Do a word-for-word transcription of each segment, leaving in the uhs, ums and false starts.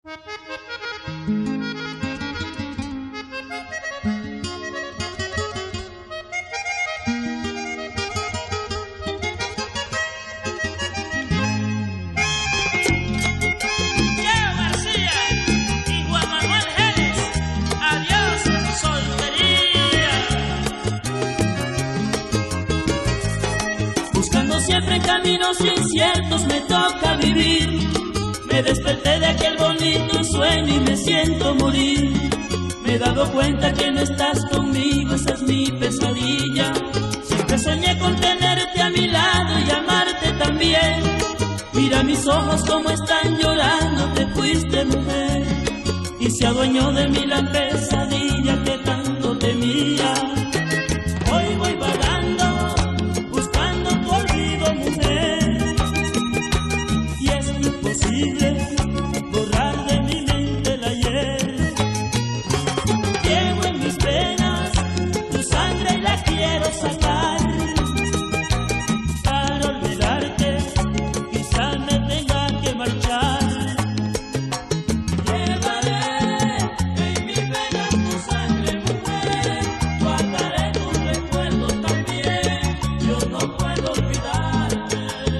Siempre en caminos inciertos me toca vivir. Me desperté de aquel bonito sueño y me siento morir. Me he dado cuenta que no estás conmigo, esa es mi pesadilla. Siempre soñé con tenerte a mi lado y amarte también. Mira mis ojos como están llorando, te fuiste mujer. Y se adueñó de mí la pesadilla que tanto temía. Hoy voy vagando borrar de mi mente el ayer. Llevo en mis venas tu sangre y la quiero sacar. Para olvidarte quizá me tenga que marchar. Llevaré en mis venas tu sangre, mujer. Guardaré tus recuerdos también. Yo no puedo olvidarte.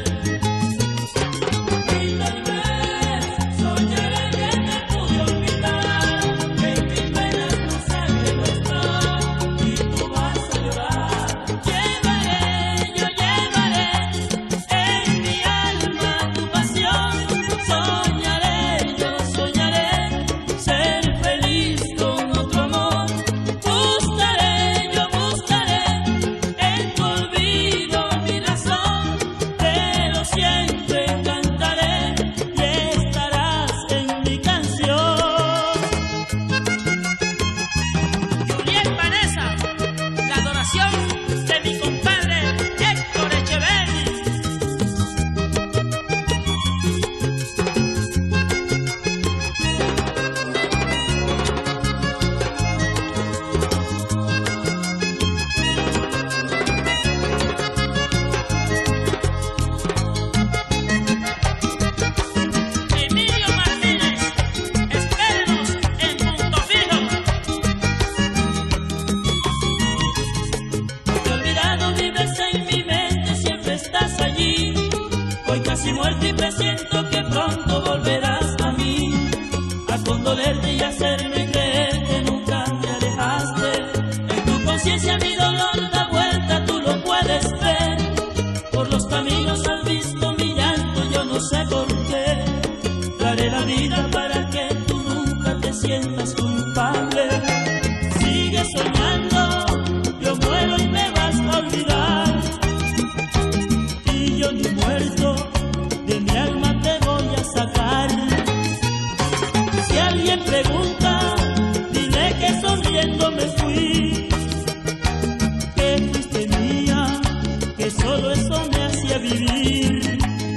Hoy casi muerto y presiento que pronto volverás a mí, a condolerte y hacerme creer que nunca te alejaste. En tu conciencia mi dolor da vuelta, tú lo puedes ver. Por los caminos has visto mi llanto, yo no sé por qué. Daré la vida para que tú nunca te sientas culpable. Sigue soñando, yo muero y me vas a olvidar. Y yo ni muerto de mi alma te voy a sacar. Si alguien pregunta, dile que sonriendo me fui, que fuiste mía, que solo eso me hacía vivir.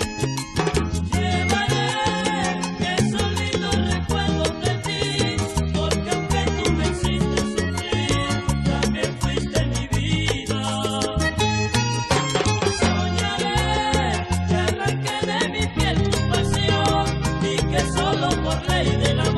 Llevaré esos lindos recuerdos de ti, porque aunque tú me hiciste sufrir, también fuiste mi vida. Soñaré que arranqué de mi piel tu pasión y que solo por ley de la